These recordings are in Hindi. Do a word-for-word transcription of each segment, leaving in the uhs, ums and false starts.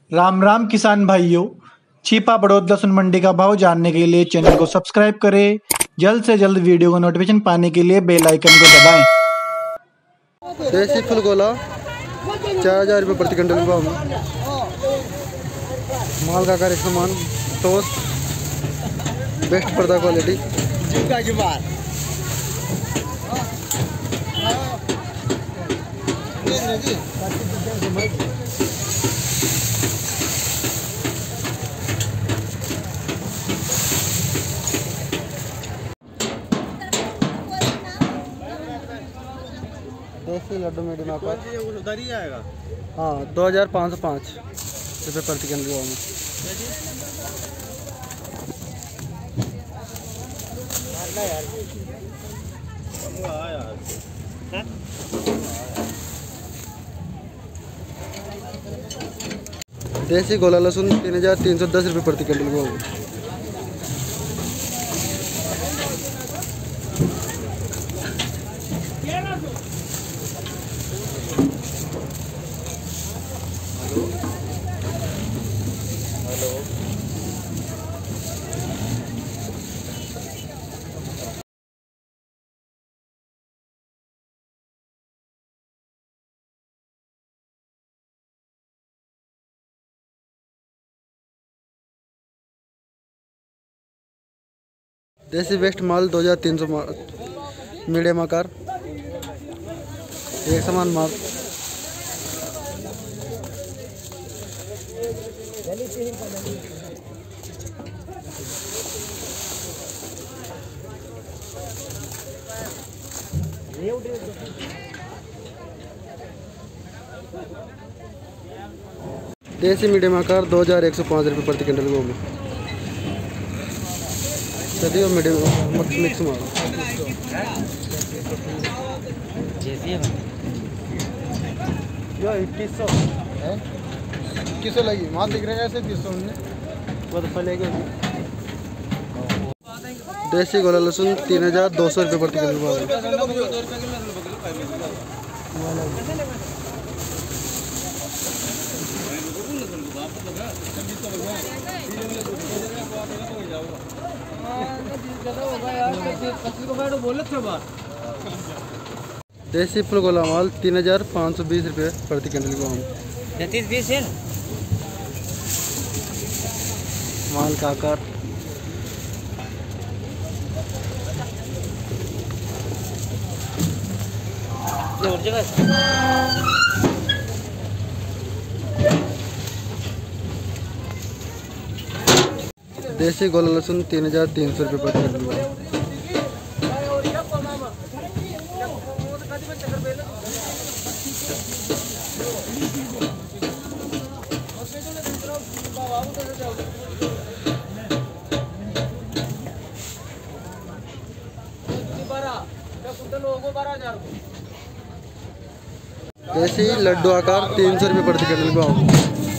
राम राम किसान भाइयों, छिपा बड़ौद लहसुन मंडी का भाव जानने के लिए चैनल को सब्सक्राइब करें। जल्द से जल्द वीडियो को नोटिफिकेशन पाने के लिए बेल आइकन को दबाएं। देसी फुलगोला चार हजार रुपये प्रति क्विंटल के भाव में। माल का कार्य सामान टोस बेस्ट पर्दा क्वालिटी। देसी लड्डू मीडियम आकार उधर ही आएगा। हाँ, दो हजार पाँच सौ पाँच रुपये प्रति क्विंटल भाव में। देसी गोला लहसुन तीन हजार तीन सौ दस रुपये प्रति क्विंटल भाव में। देसी वेस्ट माल दो हजार तीन सौ मीडियम आकार एक समान माल। देसी मीडियम आकार दो हजार एक सौ पाँच रुपये प्रति क्विंटल वो में। चलिए मीडियम मिक्स माल इक्कीस सौ इक्कीस सौ लगी माल दिख रहा है ऐसे तीस सौ बहुत फैलेगा। देसी गोला लहसुन तीन हजार दो सौ रुपये प्रति किलो। देसी फुलगोला माल तीन हजार पाँच सौ बीस रुपये प्रति क्विंटल को हम तैतीस बीस है। माल का आकार देसी गोला लहसुन तीन हजार तीन सौ रुपये प्रति क्विंटल। देसी लड्डू आकार तीन सौ रुपये प्रति क्विंटल भाव।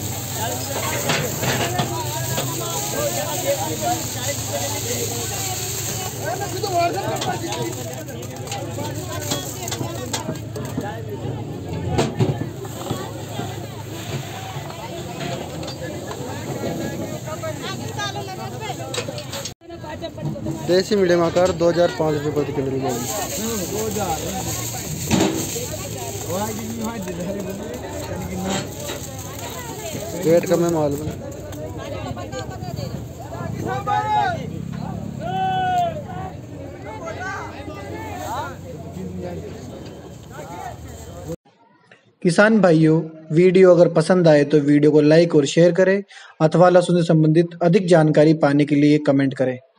देसी मीडियम आकार दो हजार पाँच रुपये प्रति क्विंटल भाव। वेट कम है माल में। किसान भाइयों, वीडियो अगर पसंद आए तो वीडियो को लाइक और शेयर करें अथवा लहसुन से संबंधित अधिक जानकारी पाने के लिए कमेंट करें।